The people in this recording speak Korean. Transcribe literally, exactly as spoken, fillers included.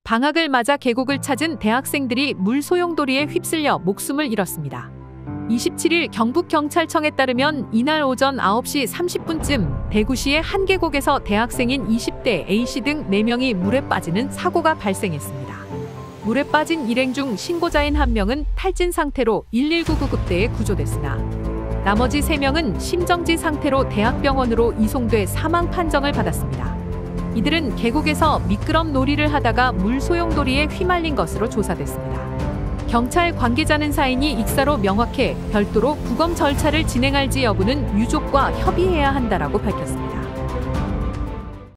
방학을 맞아 계곡을 찾은 대학생들이 물 소용돌이에 휩쓸려 목숨을 잃었습니다. 이십칠 일 경북경찰청에 따르면 이날 오전 아홉 시 삼십 분쯤 대구시의 한 계곡에서 대학생인 이십 대 A씨 등 네 명이 물에 빠지는 사고가 발생했습니다. 물에 빠진 일행 중 신고자인 한 명은 탈진 상태로 일일구 구급대에 구조됐으나 나머지 세 명은 심정지 상태로 대학병원으로 이송돼 사망 판정을 받았습니다. 이들은 계곡에서 미끄럼 놀이를 하다가 물 소용돌이에 휘말린 것으로 조사됐습니다. 경찰 관계자는 사인이 익사로 명확해 별도로 부검 절차를 진행할지 여부는 유족과 협의해야 한다라고 밝혔습니다.